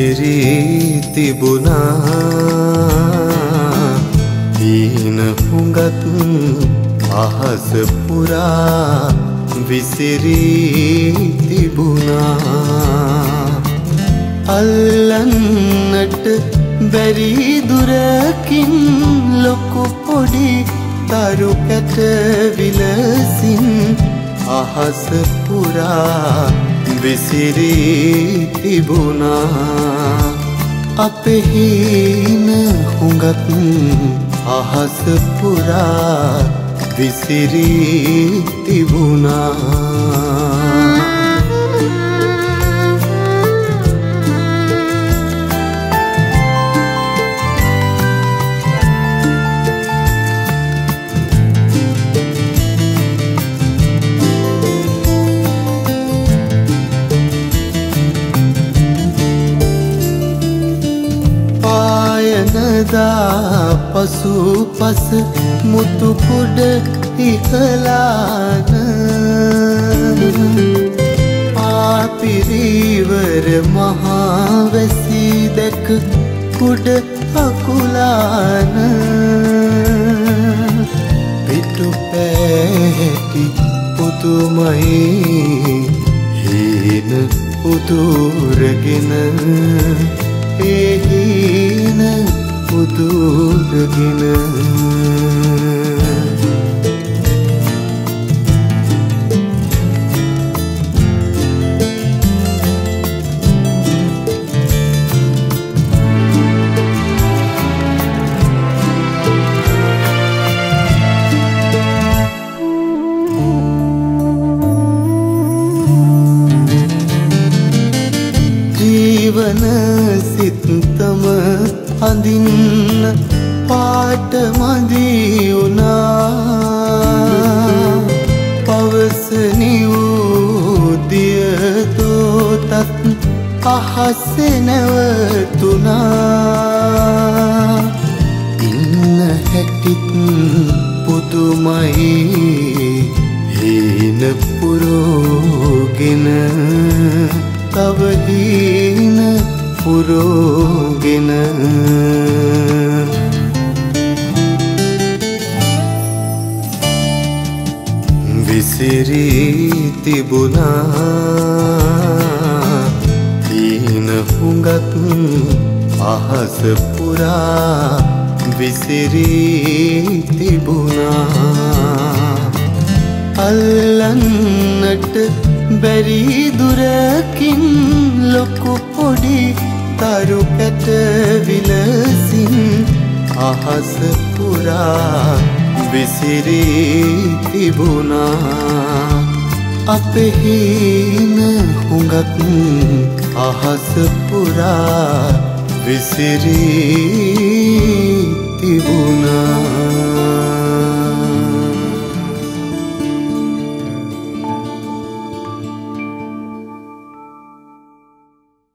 විසිරී තිබුණා හීන හුඟත් අහස පුරා විසිරී තිබුණා අල්ලන්නට බැරි දුරකින් ලොකු පොඩි තරු කැට විලසින් අහස පුරා විසිරී තිබුණා අපේ හීන හුඟත් අහස පුරා විසිරී තිබුණා පායනදා පසු පස මුතු කුඩ ඉහලාන ආපිරිවර මහාවැසි දැක කුඩ අකුලාන පිටු පැටි පුතුමයි හීන උතුරගෙන හීන උතුරගෙන ජීවන සිත්තම අඳින්න පාට මදි වුණා පවසනි උදිය දෝතත් අහසේ නැවතුණා ඉන්න හැටිත් පුදුමයි හීන පුරෝගෙන තව හීන පුරෝගෙන විසිරී තිබුණා හීන හුඟත් අහස පුරා විසිරී තිබුණා අල්ලන්නට බැරි දුරකින් ලොකු පොඩි තරු කැට විලසින් අහස පුරා විසිරී තිබුණා අපේ හීන හුඟත් අහස පුරා විසිරී තිබුණා